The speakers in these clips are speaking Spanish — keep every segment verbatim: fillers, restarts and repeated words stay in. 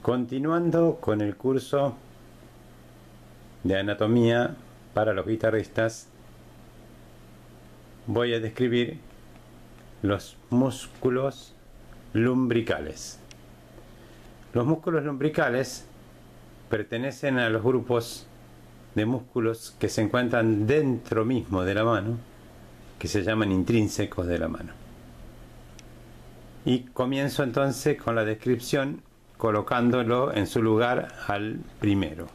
Continuando con el curso de anatomía para los guitarristas, voy a describir los músculos lumbricales. Los músculos lumbricales pertenecen a los grupos de músculos que se encuentran dentro mismo de la mano, que se llaman intrínsecos de la mano. Y comienzo entonces con la descripción colocándolo en su lugar al primero.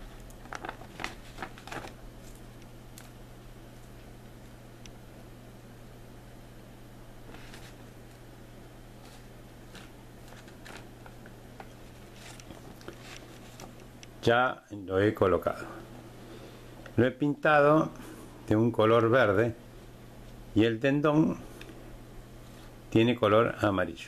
Ya lo he colocado. Lo he pintado de un color verde y el tendón tiene color amarillo.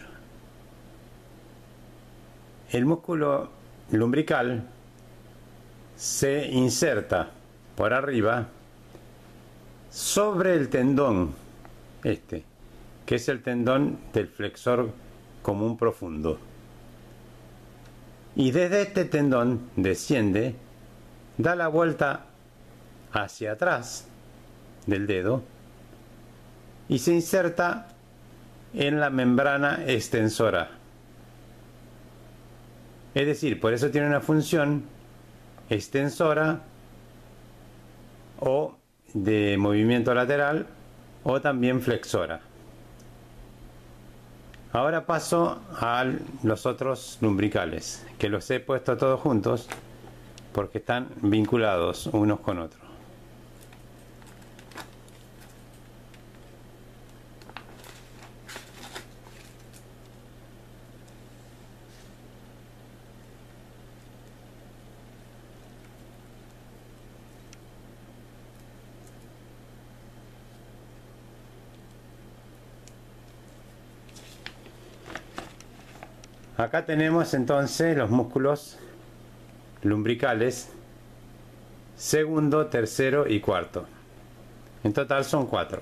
El músculo lumbrical se inserta por arriba sobre el tendón este, que es el tendón del flexor común profundo. Y desde este tendón desciende, da la vuelta hacia atrás del dedo y se inserta en la membrana extensora. Es decir, por eso tiene una función extensora o de movimiento lateral o también flexora. Ahora paso a los otros lumbricales, que los he puesto todos juntos porque están vinculados unos con otros. Acá tenemos entonces los músculos lumbricales segundo, tercero y cuarto. En total son cuatro.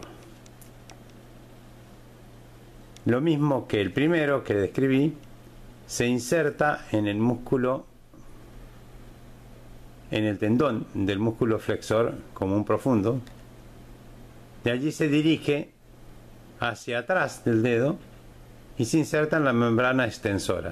Lo mismo que el primero que describí, se inserta en el músculo, en el tendón del músculo flexor común profundo. De allí se dirige hacia atrás del dedo y se inserta en la membrana extensora.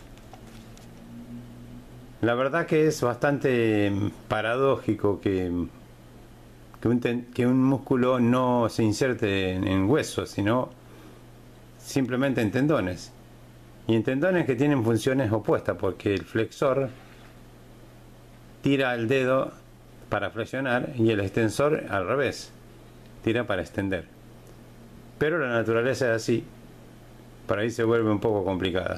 La verdad que es bastante paradójico que, que, un, ten, que un músculo no se inserte en, en huesos, sino simplemente en tendones. Y en tendones que tienen funciones opuestas, porque el flexor tira el dedo para flexionar y el extensor al revés, tira para extender. Pero la naturaleza es así. Por ahí se vuelve un poco complicada.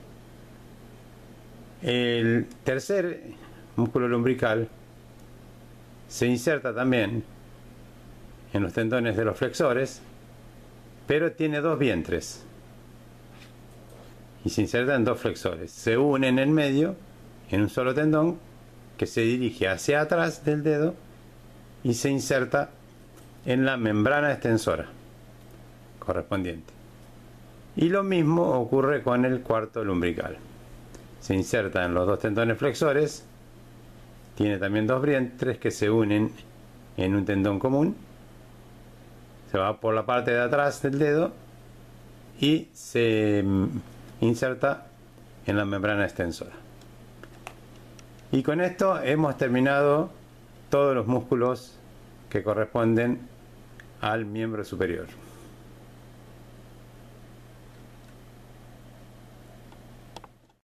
El tercer músculo lumbrical se inserta también en los tendones de los flexores, pero tiene dos vientres y se inserta en dos flexores. Se une en el medio en un solo tendón que se dirige hacia atrás del dedo y se inserta en la membrana extensora correspondiente. Y lo mismo ocurre con el cuarto lumbrical. Se inserta en los dos tendones flexores, tiene también dos vientres que se unen en un tendón común, se va por la parte de atrás del dedo y se inserta en la membrana extensora. Y con esto hemos terminado todos los músculos que corresponden al miembro superior.